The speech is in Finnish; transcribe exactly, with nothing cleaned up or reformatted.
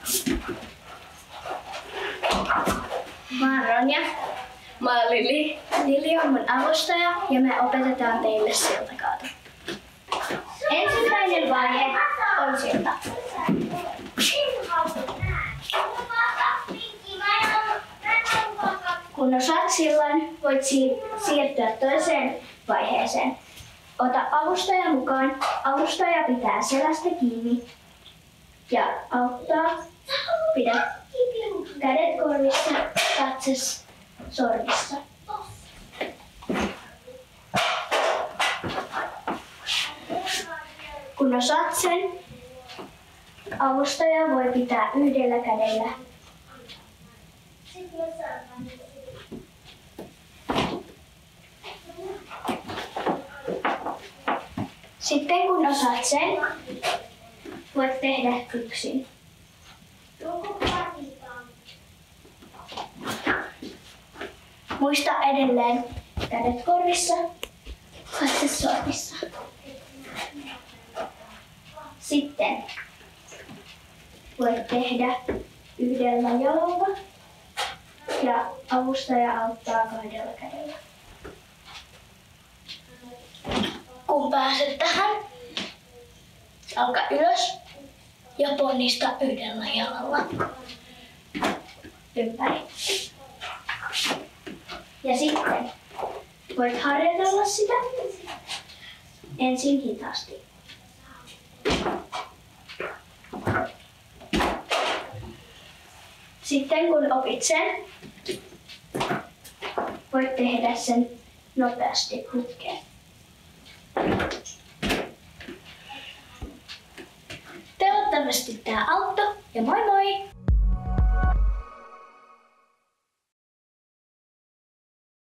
Mä oon Ronja. Mä oon Lili. Lili on mun avustaja ja me opetetaan teille siltakaata. Ensimmäinen vaihe on silta. Kun osaat sillan, voit siir- siirtyä toiseen vaiheeseen. Ota avustaja mukaan. Avustaja pitää selästä kiinni ja auttaa. Pidä kädet korvissa, katses sormissa. Kun osaat sen, avustaja voi pitää yhdellä kädellä. Sitten kun osaat sen, voit tehdä yksin. Muista edelleen kädet korvissa, katse sormissa. Sitten voit tehdä yhdellä jalalla ja avustaja auttaa kahdella kädellä. Kun pääset tähän, alka ylös ja ponnista yhdellä jalalla ympäri. Ja sitten voit harjoitella sitä ensin hitaasti. Sitten kun opit sen, voit tehdä sen nopeasti putkeen. Toivottavasti tää auttoi ja moi moi!